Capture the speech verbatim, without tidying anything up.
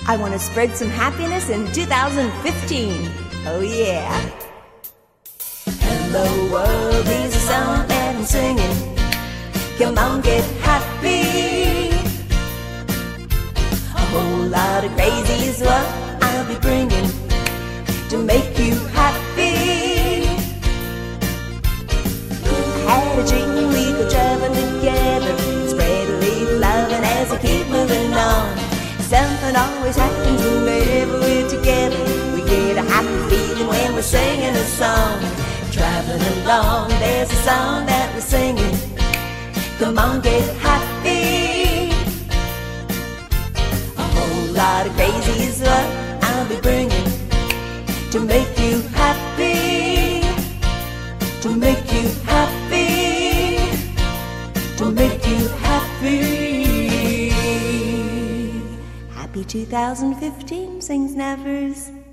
I want to spread some happiness in two thousand fifteen. Oh yeah. Hello world is a song that I'm singing. Come on, get happy. A whole lot of crazy is what I'll be bringing to make you happy. Had a dream we could travel together, spread a little loving as we keep moving on. Something always happens whenever we're together. We get a happy feeling when we're singing a song. Traveling along, there's a song that we're singing. Come on, get happy. A whole lot of crazy is what I'll be bringing to make you happy. To make you happy. To make you happy. Happy two thousand fifteen, SingSnappers.